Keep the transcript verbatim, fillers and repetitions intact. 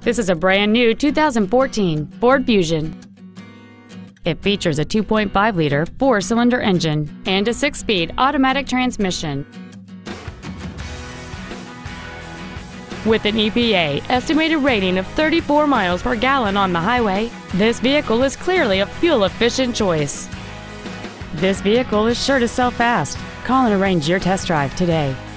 This is a brand new two thousand fourteen Ford Fusion. It features a two point five liter four-cylinder engine and a six-speed automatic transmission. With an E P A estimated rating of thirty-four miles per gallon on the highway, this vehicle is clearly a fuel-efficient choice. This vehicle is sure to sell fast. Call and arrange your test drive today.